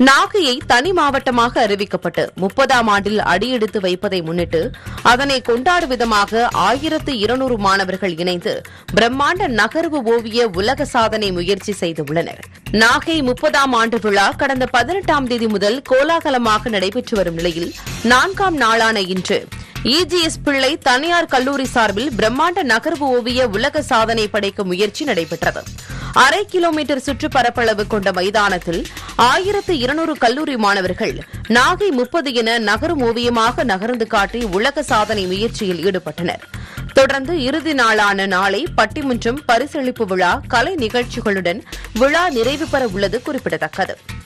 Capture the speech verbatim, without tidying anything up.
நாகையை தனி மாவட்டமாக அறிவிக்கப்பட்டு முப்பதாம் ஆண்டில் அடியெடுத்து வைப்பதை முன்னிட்டு அதனை கொண்டாடும் விதமாக ஆயிரத்து இருநூறு மாணவர்கள் இணைந்து பிரம்மாண்ட நகர்வு ஓவிய உலக சாதனை முயற்சி செய்துள்ளனர். நாகை முப்பதாம் ஆண்டு விழா கடந்த பதினெட்டாம் தேதி முதல் கோலாகலமாக நடைபெற்று வரும் நிலையில் நான்காம் நாளான இன்று இஜிஎஸ் பிள்ளை தனியார் கல்லூரி சார்பில் பிரம்மாண்ட நகர்வு ஓவிய உலக சாதனை படைக்கும் முயற்சி நடைபெற்றது. அரை கிலோமீட்டர் சுற்று பரப்பளவு கொண்ட மைதானத்தில் ஆயிரத்து இருநூறு கல்லூரி மாணவர்கள் நாகை முப்பது என நகரும் ஓவியமாக நகர்ந்து காட்டி உலக சாதனை முயற்சியில் ஈடுபட்டனர். தொடர்ந்து இறுதி நாளான நாளை பட்டிமன்றம், பரிசளிப்பு விழா, கலை நிகழ்ச்சிகளுடன் விழா நிறைவு பெற உள்ளது குறிப்பிடத்தக்கது.